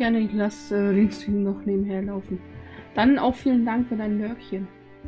gerne, ich lasse den Stream noch nebenher laufen. Dann auch vielen Dank für dein Lurkchen.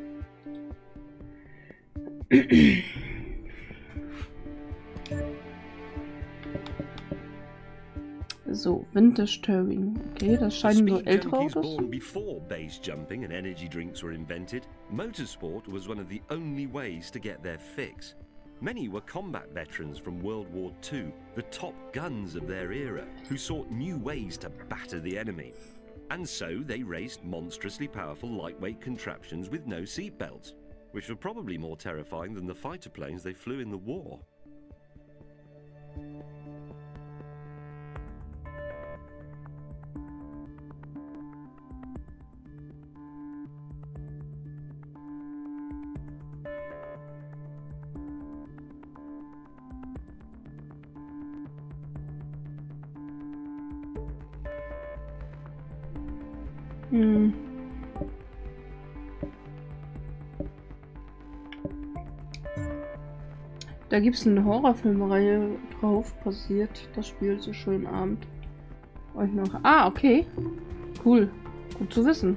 So, Vintage Touring. Okay, das scheinen so ältere Autos. Before base jumping and energy drinks were invented, motorsport was one of the only ways to get their fix. Many were combat veterans from World War II, the top guns of their era, who sought new ways to batter the enemy. And so they raced monstrously powerful lightweight contraptions with no seatbelts, which were probably more terrifying than the fighter planes they flew in the war. Da gibt es eine Horrorfilmreihe drauf, passiert das Spiel so schön Abend. Euch noch. Ah, okay. Cool. Gut zu wissen.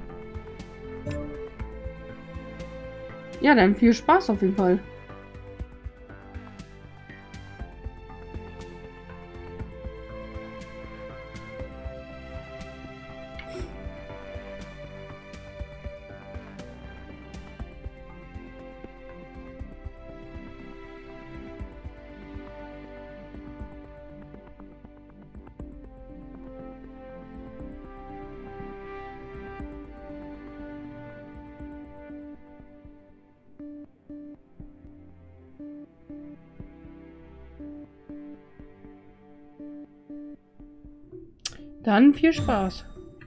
Ja, dann viel Spaß auf jeden Fall. Dann viel Spaß.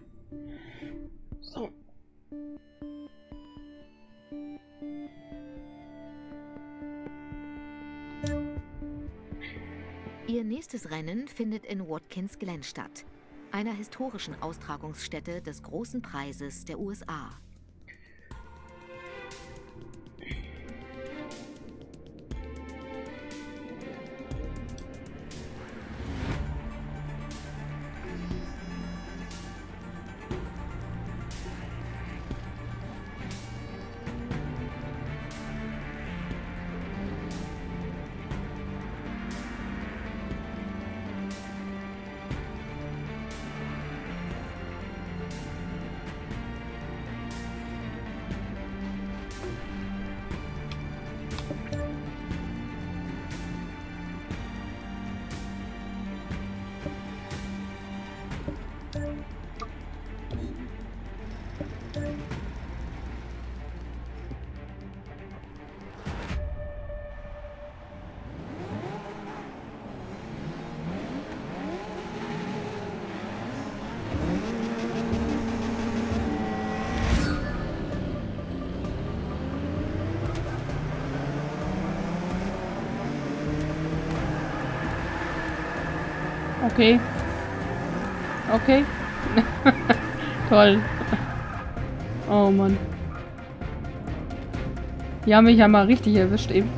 So. Ihr nächstes Rennen findet in Watkins Glen statt, einer historischen Austragungsstätte des Großen Preises der USA. Okay. Okay. Toll. Oh Mann. Die haben mich ja mal richtig erwischt eben.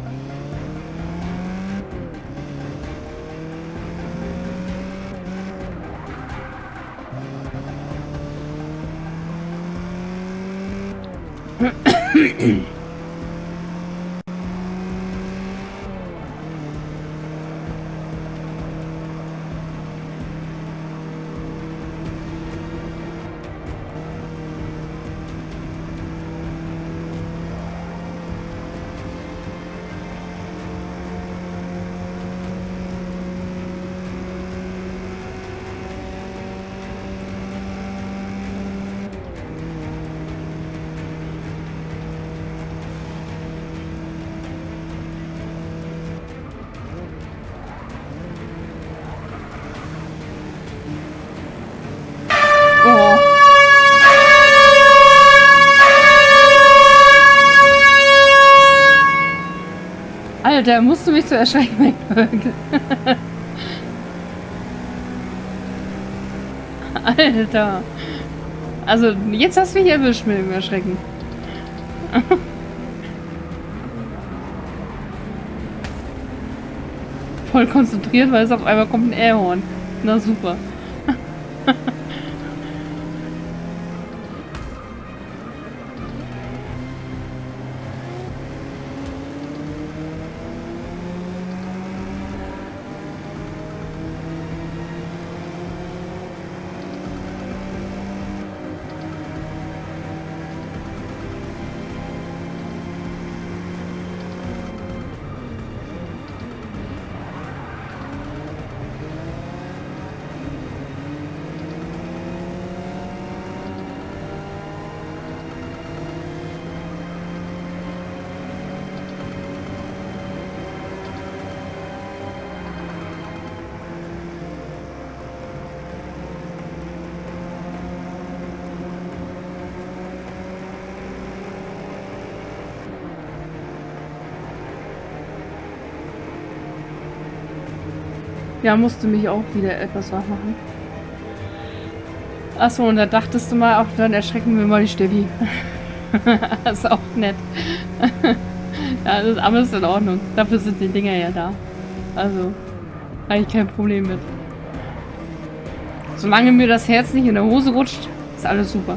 Alter, musst du mich zu erschrecken wegwirken. Alter. Also, jetzt hast du mich erwischt mit dem Erschrecken. Voll konzentriert, weil es auf einmal kommt ein Airhorn. Na super. Ja, musste mich auch wieder etwas wach machen. Achso, und da dachtest du mal, auch dann erschrecken wir mal die Steffi. Das ist auch nett. Ja, das, aber ist in Ordnung. Dafür sind die Dinger ja da. Also, habe ich kein Problem mit. Solange mir das Herz nicht in der Hose rutscht, ist alles super.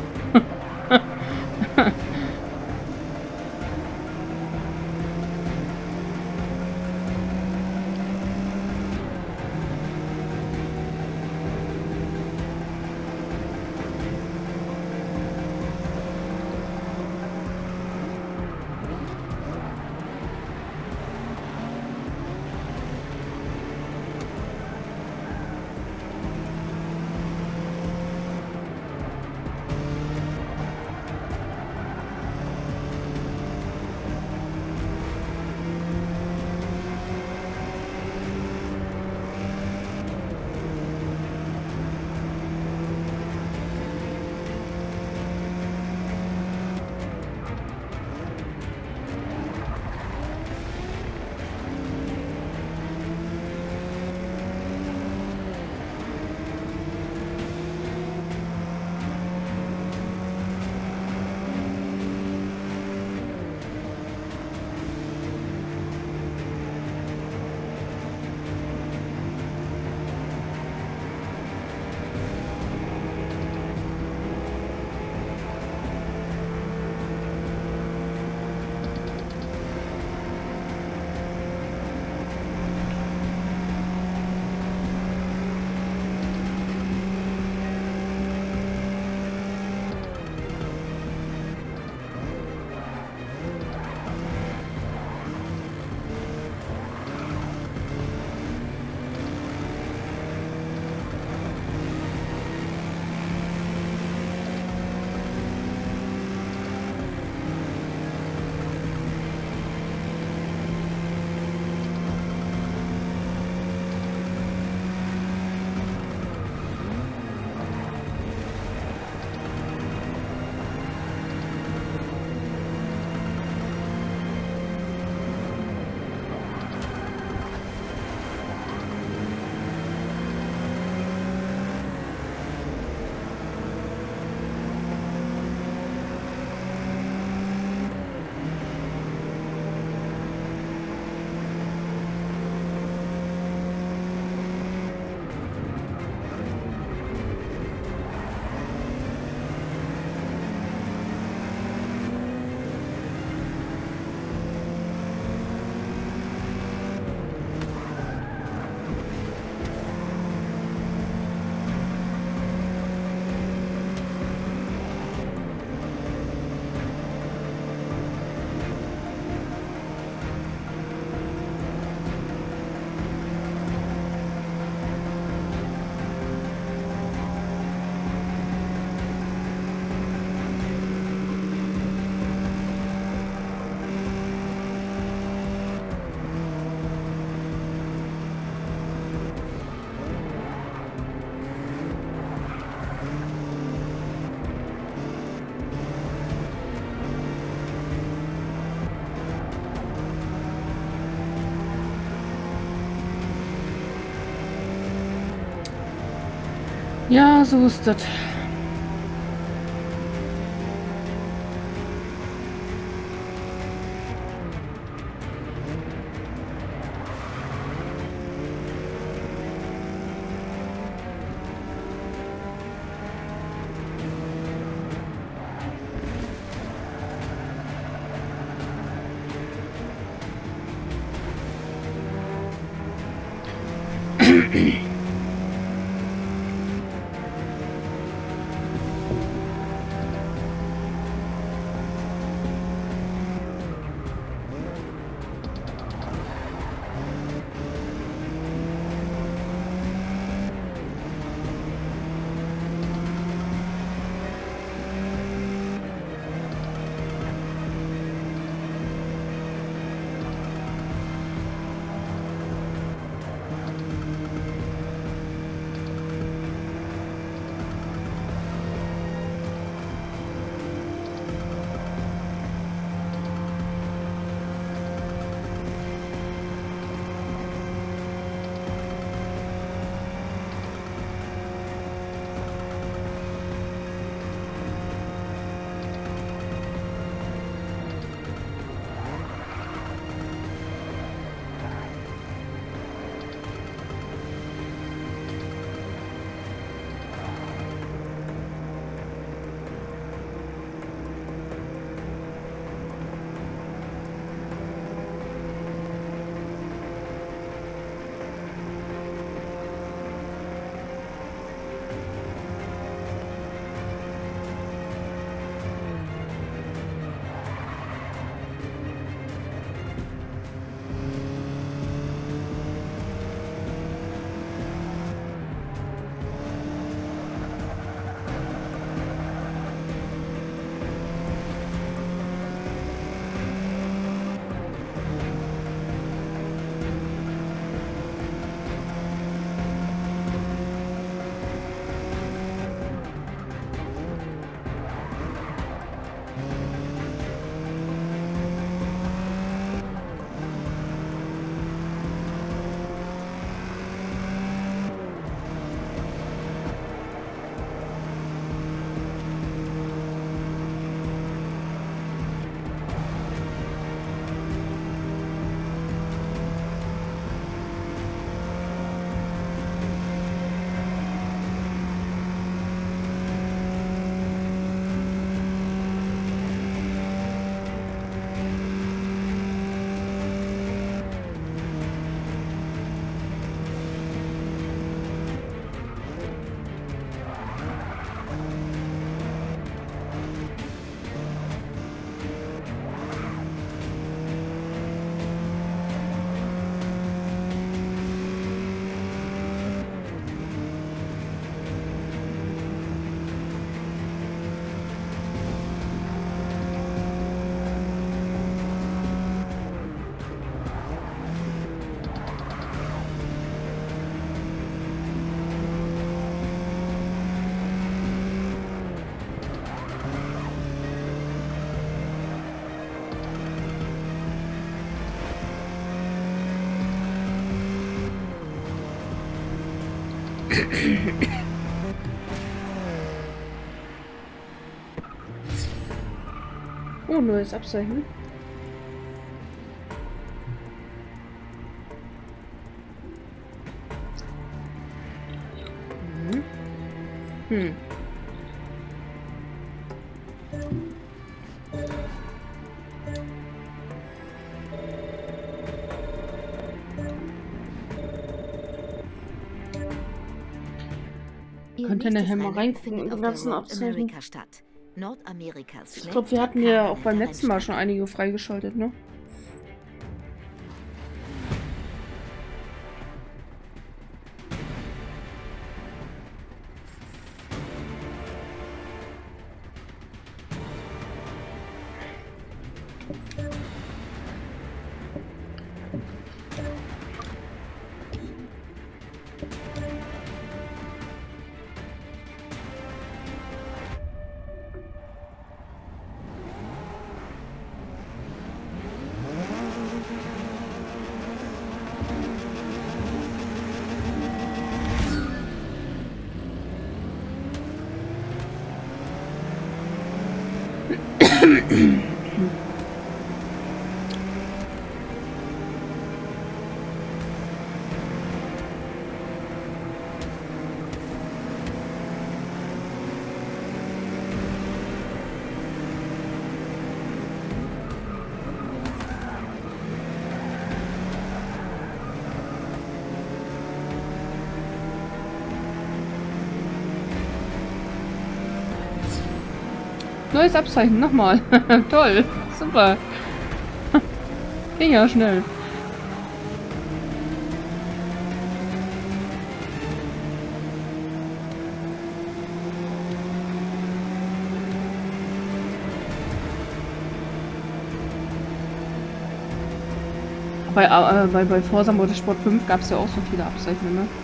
Ja, so ist das. Oh, neues Abzeichen. Hm. Ihr Könnte eine nächstes Hämmer Rennen reingucken findet in auf den der ganzen Road Abzeichen. America statt. Nordamerikas Ich glaube, wir hatten ja schnellster auch beim letzten Mal schon Rennstrecke. einige freigeschaltet, ne? Neues Abzeichen, nochmal. Toll, super. Ging ja schnell. Bei Forza Motorsport 5 gab es ja auch so viele Abzeichen, ne?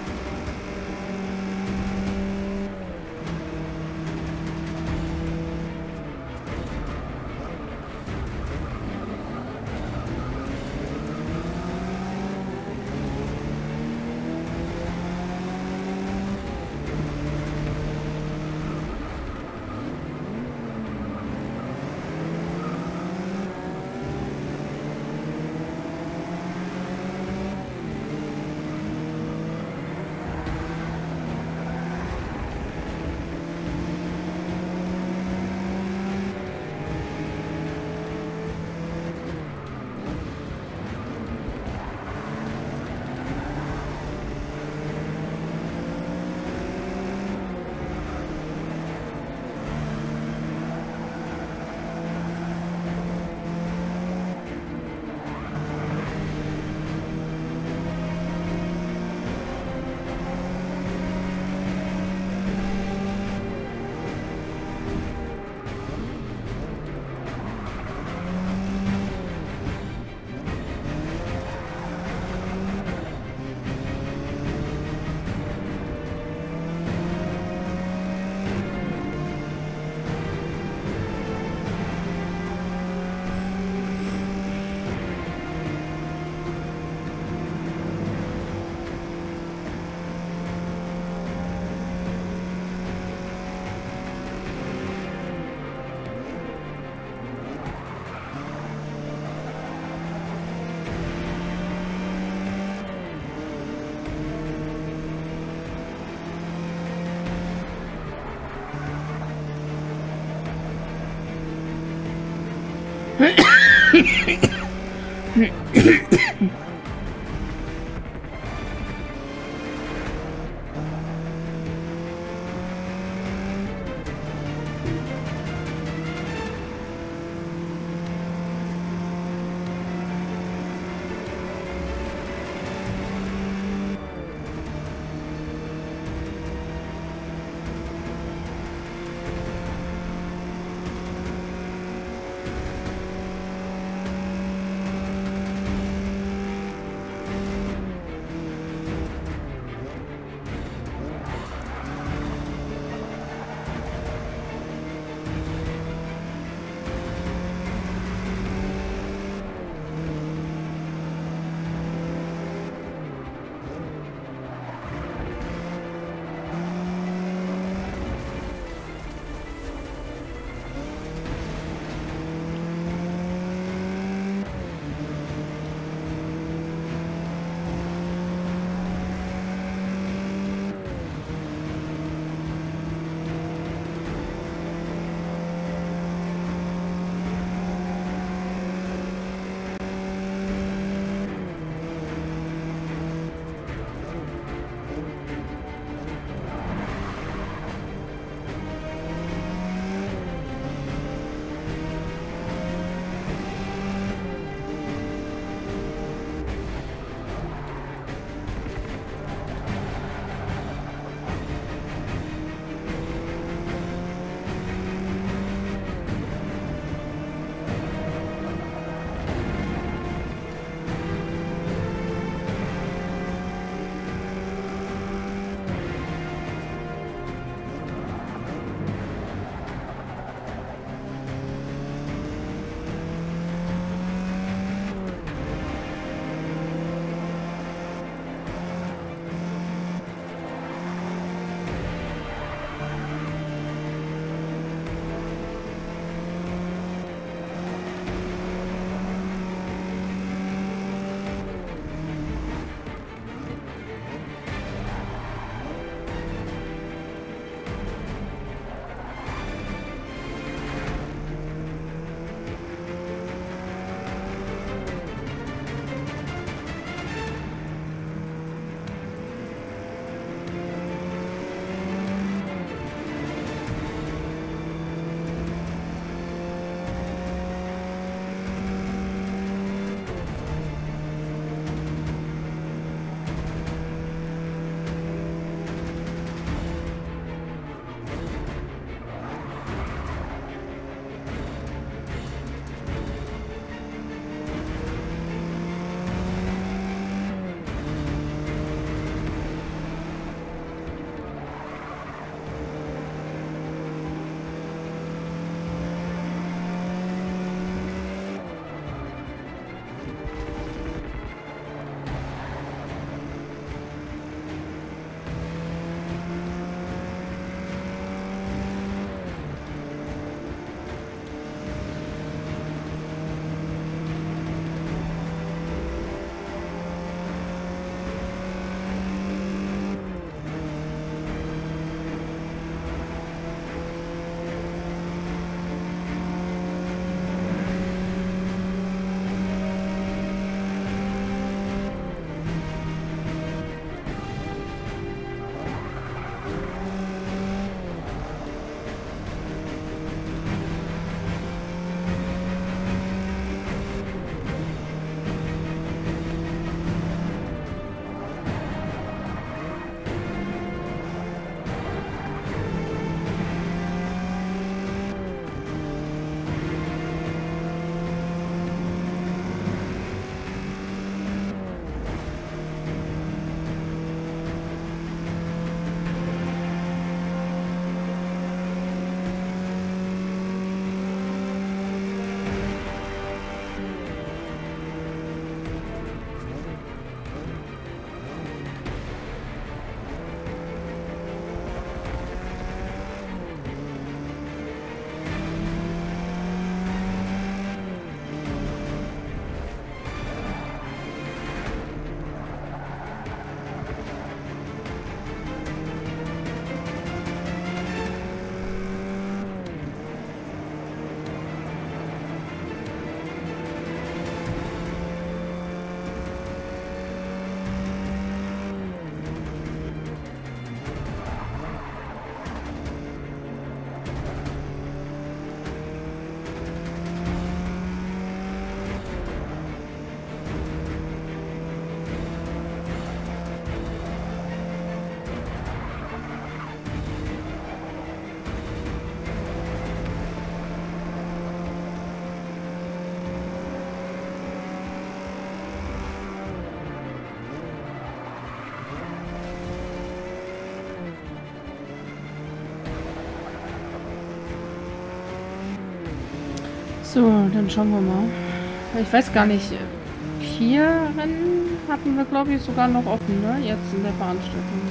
So, dann schauen wir mal. Ich weiß gar nicht. 4 Rennen hatten wir, glaube ich, sogar noch offen, ne? Jetzt in der Veranstaltung.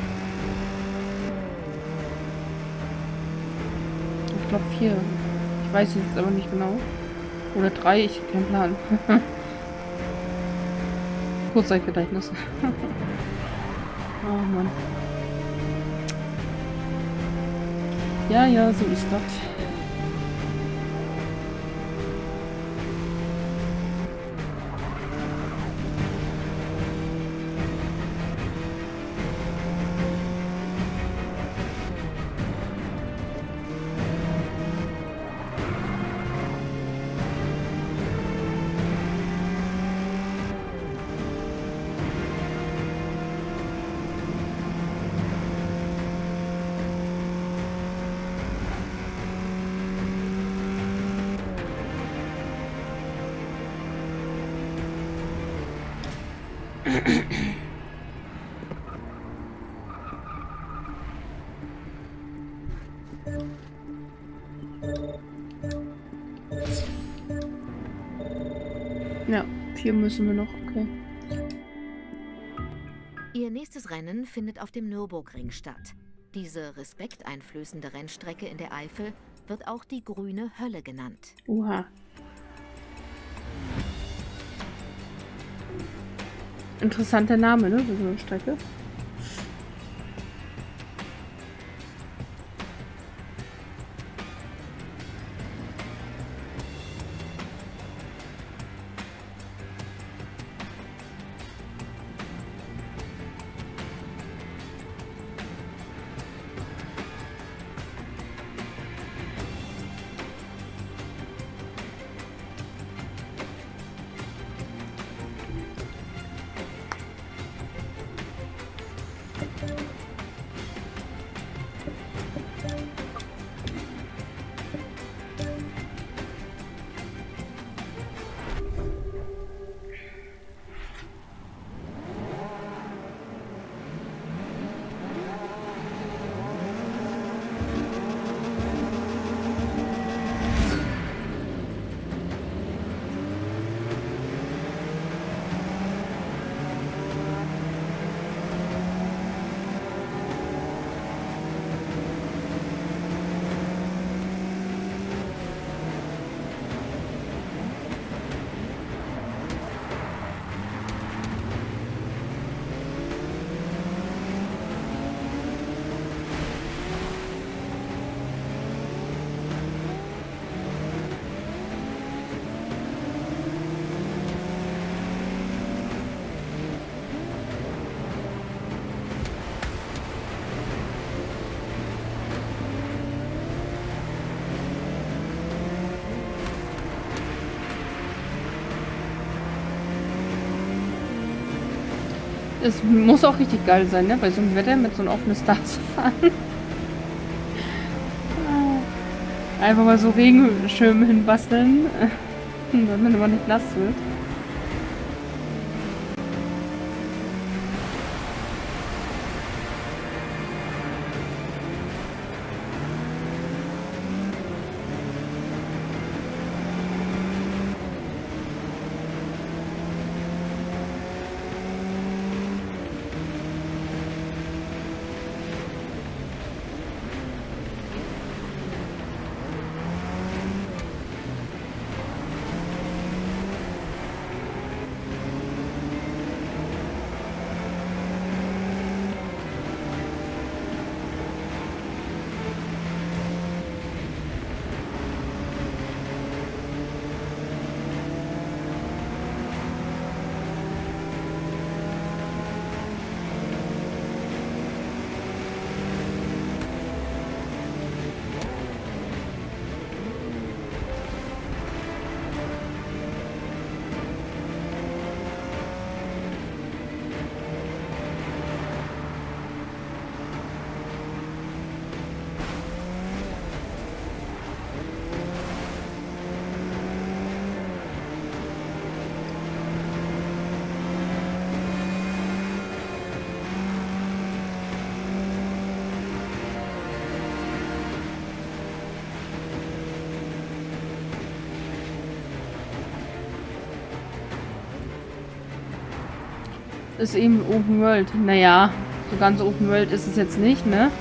Ich glaube 4. Ich weiß jetzt aber nicht genau. Oder 3, ich kein Plan. Kurzzeitgedächtnis. Oh Mann. Ja, ja, so ist das. Ja, 4 müssen wir noch, okay. Ihr nächstes Rennen findet auf dem Nürburgring statt. Diese respekteinflößende Rennstrecke in der Eifel wird auch die grüne Hölle genannt. Oha. Interessanter Name, ne, für so eine Strecke. Es muss auch richtig geil sein, ne? Bei so einem Wetter mit so einem offenen Star zu fahren. Einfach mal so Regenschirm hinbasteln, damit man nicht nass wird. ist eben Open World. Naja, so ganz Open World ist es jetzt nicht, ne?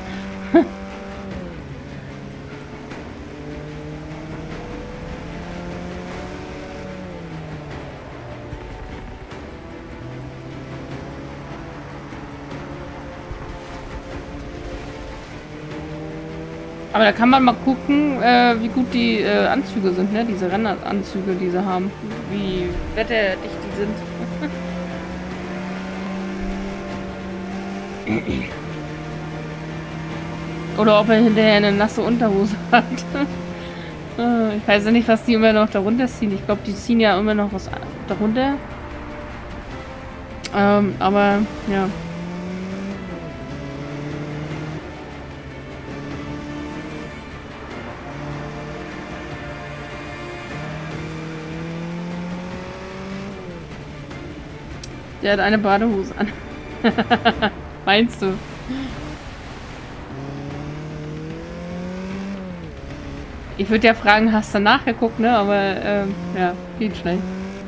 Aber da kann man mal gucken, wie gut die Anzüge sind, ne? Diese Rennanzüge, die sie haben. Wie wetterdicht die sind. Oder ob er hinterher eine nasse Unterhose hat. Ich weiß ja nicht, was die immer noch darunter ziehen. Ich glaube, die ziehen ja immer noch was darunter. Aber, ja. Der hat eine Badehose an. Meinst du? Ich würde ja fragen, hast du nachgeguckt, ne? Aber, ja, geht schnell.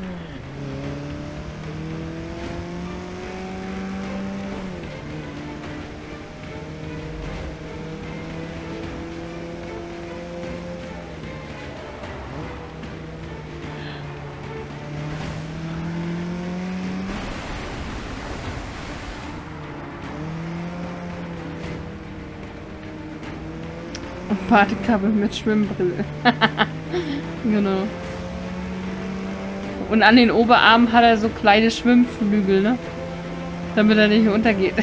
Badekappe mit Schwimmbrille. Genau. Und an den Oberarmen hat er so kleine Schwimmflügel, ne? Damit er nicht untergeht.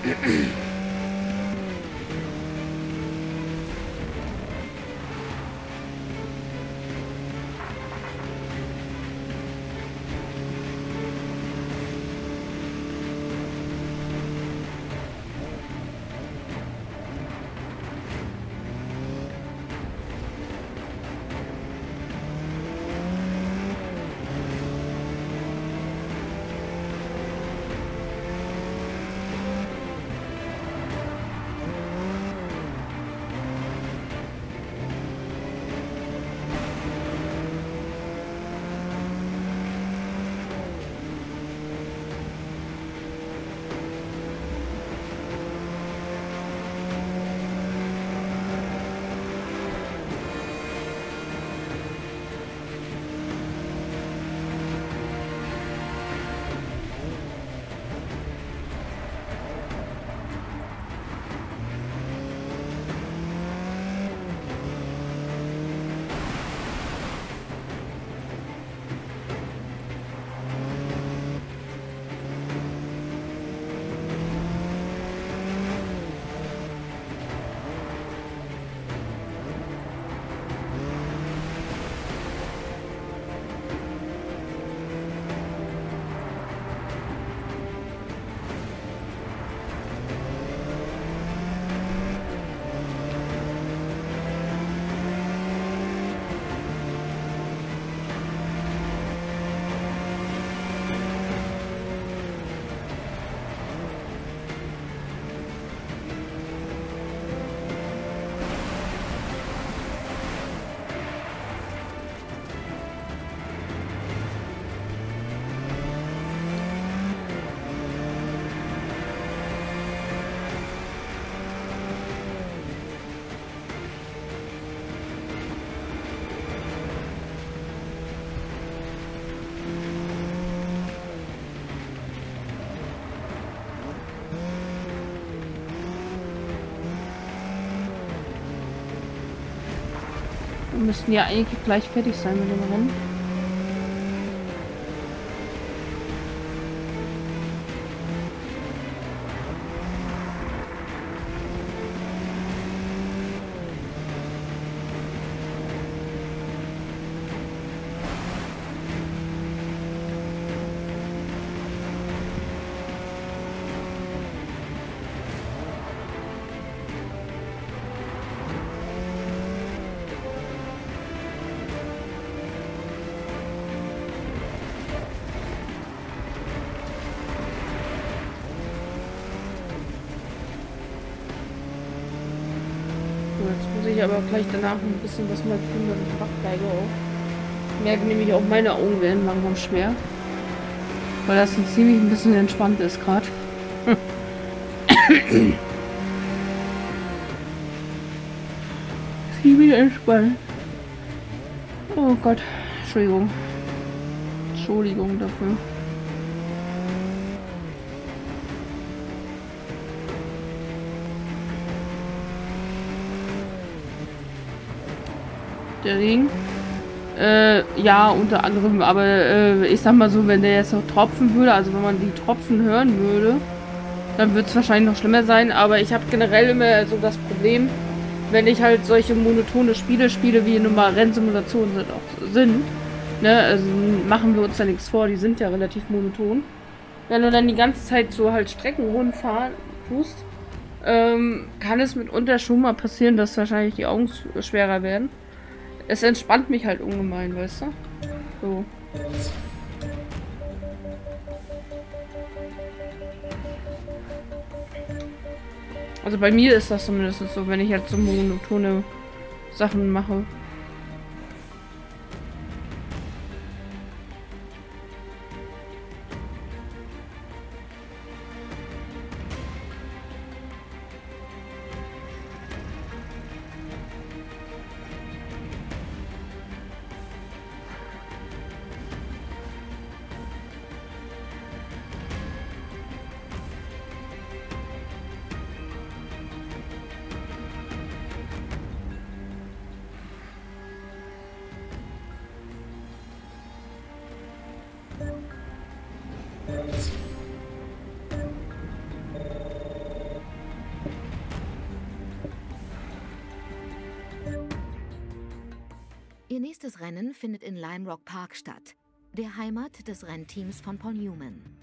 Wir müssten ja eigentlich gleich fertig sein mit dem Rennen. Jetzt muss ich aber gleich danach ein bisschen was mal tun, dass ich wach bleibe auch. Ich merke nämlich auch, meine Augen werden langsam schwer. Weil das ziemlich ein bisschen entspannt ist gerade. Ziemlich entspannt. Oh Gott. Entschuldigung. Entschuldigung dafür. Der Regen. Ja, unter anderem, aber ich sag mal so, wenn der jetzt noch tropfen würde, also wenn man die Tropfen hören würde, dann wird es wahrscheinlich noch schlimmer sein, aber ich habe generell immer so das Problem, wenn ich halt solche monotone Spiele spiele, wie nun mal Rennsimulationen sind, ne, also machen wir uns da nichts vor, die sind ja relativ monoton. Wenn du dann die ganze Zeit so halt Strecken rundfahren tust, kann es mitunter schon mal passieren, dass wahrscheinlich die Augen schwerer werden. Es entspannt mich halt ungemein, weißt du? So. Also bei mir ist das zumindest so, wenn ich jetzt so monotone Sachen mache. Ihr nächstes Rennen findet in Lime Rock Park statt, der Heimat des Rennteams von Paul Newman.